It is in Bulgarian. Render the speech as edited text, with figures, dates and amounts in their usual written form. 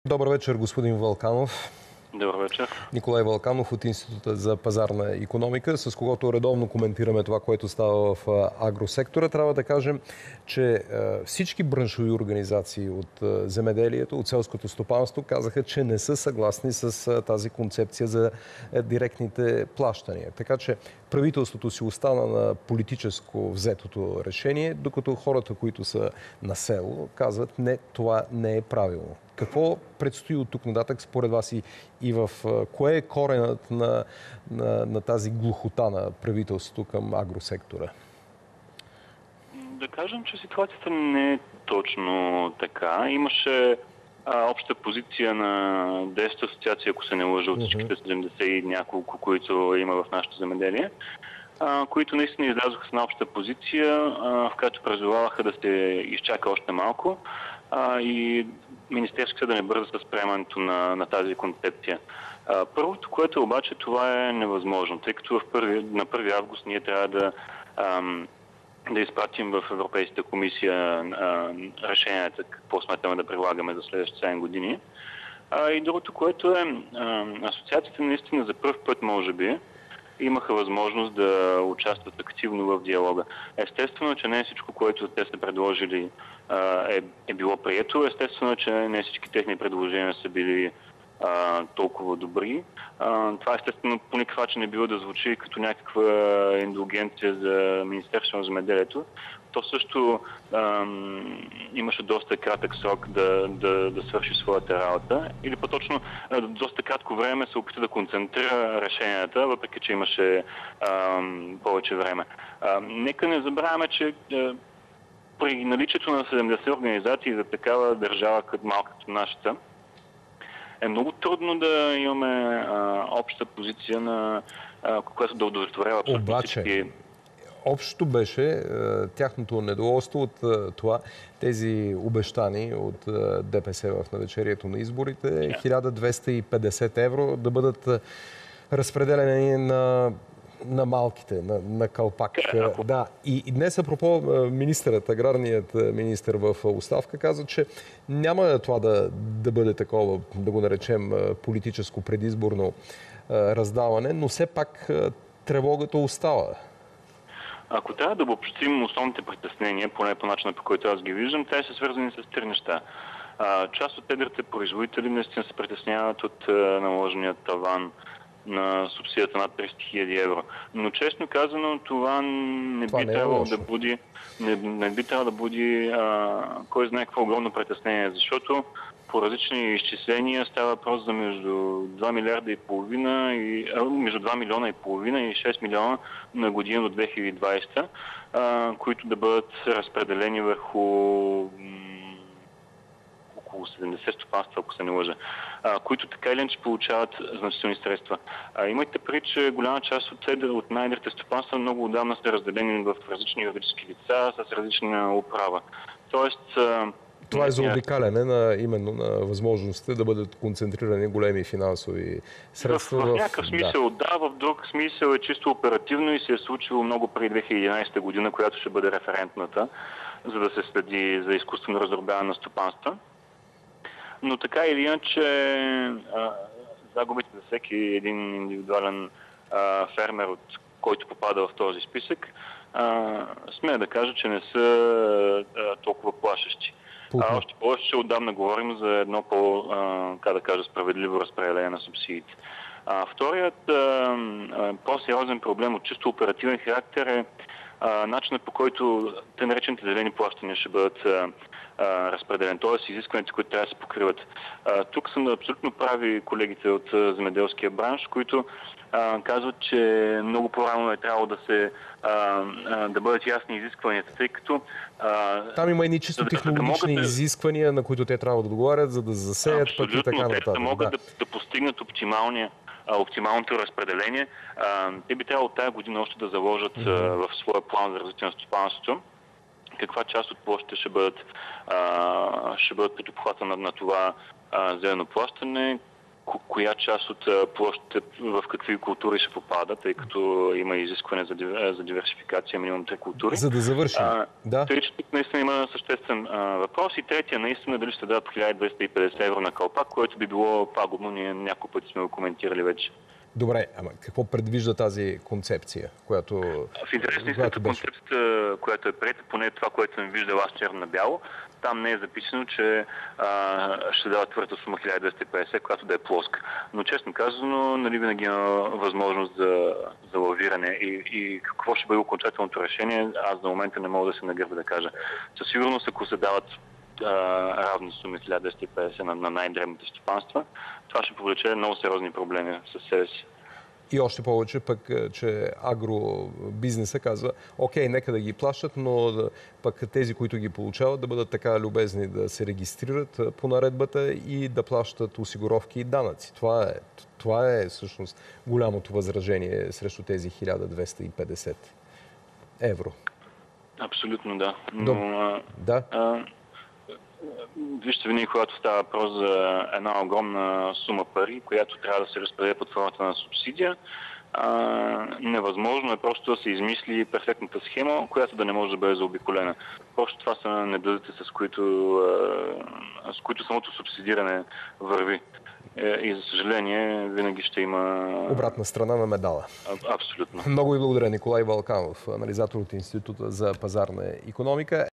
Добър вечер, господин Вълканов. Добър вечер. Николай Вълканов от Института за пазарна икономика, с когото редовно коментираме това, което става в агросектора. Трябва да кажем, че всички браншови организации от земеделието, от селското стопанство казаха, че не са съгласни с тази концепция за директните плащания. Така че правителството си остана на политическо взетото решение, докато хората, които са на село, казват, не, това не е правилно. Какво предстои от тук нататък според вас и в кое е коренът на тази глухота на правителството към агросектора? Да кажем, че ситуацията не е точно така. Имаше обща позиция на 10 асоциации, ако се не лъжа, от всичките 70 и няколко, които има в нашето земеделие, които наистина излязоха с една обща позиция, в която призоваваха да се изчака още малко и Министерския съд да не бърза с приемането на тази концепция. Първото, което обаче, това е невъзможно, тъй като на 1 август ние трябва да изпратим в Европейската комисия решенията, какво смятаме да прилагаме за следващите 7 години. И другото, което е, асоциациите наистина за първ път, може би, имаха възможност да участват активно в диалога. Естествено, че не всичко, което те са предложили, е било прието. Естествено, че не всички техни предложения са били толкова добри. Това естествено по никакъв начин не било да звучи като някаква индулгенция за Министерството на земеделието. То също имаше доста кратък срок да свърши своята работа. Или по-точно доста кратко време се опита да концентрира решенията, въпреки че имаше повече време. Нека не забравяме, че при наличието на 70 организации за такава държава малка като нашата, е много трудно да имаме обща позиция, която да удовлетворява абсолютно всички. Общото беше тяхното недоволство от това, тези обещани от ДПС в навечерието на изборите, 1250 евро да бъдат разпределени на малките, на калпак. Да. И днес, апропо, министърът, аграрният министър в оставка, каза, че няма това да бъде такова, да го наречем политическо предизборно раздаване, но все пак тревогата остава. Ако трябва да обобщим основните притеснения, поне по начина, по който аз ги виждам, те са свързани с три неща. Част от едрите производители наистина се притесняват от наложения таван на субсидията над 300 000 евро. Но честно казано, това не би трябвало да буди кой знае какво огромно притеснение, защото по различни изчисления става въпрос за между 2 милиарда и половина между 2 милиона и половина и 6 милиона на година до 2020, които да бъдат разпределени върху около 70 стопанства, ако се не лъжа, които така или иначе получават значителни средства. Имайте предвид, че голяма част от най-едрите стопанства много отдавна са разделени в различни юридически лица с различна управа. Тоест, това е заобикаляне именно на възможността да бъдат концентрирани големи финансови средства. В някакъв смисъл да, в друг смисъл е чисто оперативно и се е случило много преди 2011 година, която ще бъде референтната, за да се следи за изкуствено раздробяване на стопанства. Но така или иначе загубите за всеки един индивидуален фермер, от който попада в този списък, смея да кажа, че не са толкова плашещи. Още повече отдавна говорим за едно справедливо разпределение на субсидиите. Вторият по-сериозен проблем от чисто оперативен характер е начинът, по който те наречените зелени плащания ще бъдат разпределени, т.е. изискването, които трябва да се покриват. Тук са абсолютно прави колегите от земеделския бранш, които казват, че много по-рано е трябвало да бъдат ясни изискванията, тъй като там има едни чисто технологични изисквания, на които те трябва да договарят, за да засеят пък и така нататък. Те могат да постигнат оптималното разпределение. Те би трябвало тази година още да заложат в своя план за развитие на стопанството каква част от площите ще бъдат под обхвата на това зелено плащане, коя част от площите в какви култури ще попада, тъй като има изискване за диверсификация, минимум 3 култури. За да завършим. Да. Тъй, че тук наистина има съществен въпрос. И третия наистина дали ще дадат 1250 евро на калпак, което би било пагубно. Ние няколко пъти сме го коментирали вече. Добре, ама какво предвижда тази концепция, която... В интерес на истината концепцията, която е приета, поне това, което съм виждал аз черно на бяло, там не е записано, че ще дава твърда сума 1250, която да е плоска. Но честно казано, нали винаги има възможност за лавиране и какво ще бъде окончателното решение, аз за момента не мога да се нагърба да кажа. Със сигурност, ако се дават равни суми 1250 на най-дребните стопанства, това ще повлече много сериозни проблеми със себе си. И още повече пък, че агробизнеса казва, окей, нека да ги плащат, но пък тези, които ги получават, да бъдат така любезни да се регистрират по наредбата и да плащат осигуровки и данъци. Това е всъщност голямото възражение срещу тези 1250 евро. Абсолютно да. Но, да. Вижте, винаги, когато става въпрос за една огромна сума пари, която трябва да се разпределя под формата на субсидия, невъзможно е просто да се измисли перфектната схема, която да не може да бъде заобиколена. Просто това са недъзите, с които самото субсидиране върви. И за съжаление, винаги ще има... обратна страна на медала. Абсолютно. Много ви благодаря, Николай Балканов, анализатор от Института за пазарна икономика.